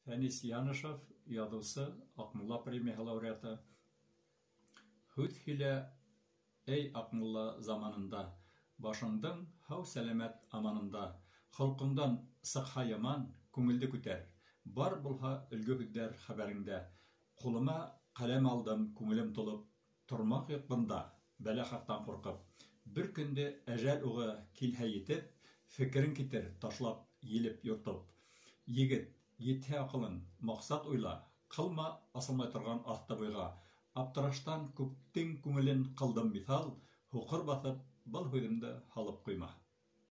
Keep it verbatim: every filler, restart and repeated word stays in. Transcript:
Фәнис Янышев, язучы, Акмулла премия лауреаты. Һүҙ һөйлә, эй Акмулла заманында, башыңдың һау сәләмәт аманында, холҡоңдан сыҡһа яман, күңелде күтәр. Бар булһа өлгө һүҙҙәр хәбәреңдә. Ҡулыма ҡәләм алдым, күңелем тулып, тормаҡ юҡ бында, бәлә хаҡтан ҡурҡып. Бер көндө әжәл уғы килһә етеп, фекерең китер, ташлап, елеп, йортоп. Егет, етһә аҡылың, маҡсат уйла, ҡылма асылмай торған аҫты буйға. Аптыраштан күптең күңелен ҡылдым миҫал, һуҡыр баҫып, был һүҙемде һалып ҡуйма.